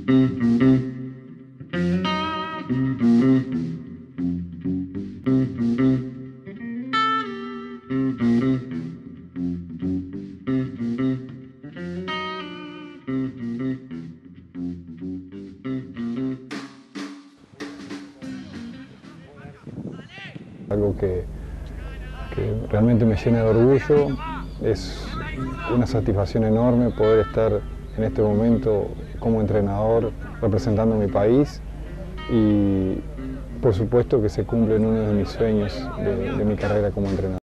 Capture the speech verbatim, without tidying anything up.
Algo que, que realmente me llena de orgullo, es una satisfacción enorme poder estar en este momento como entrenador representando a mi país y por supuesto que se cumple uno de mis sueños de, de mi carrera como entrenador.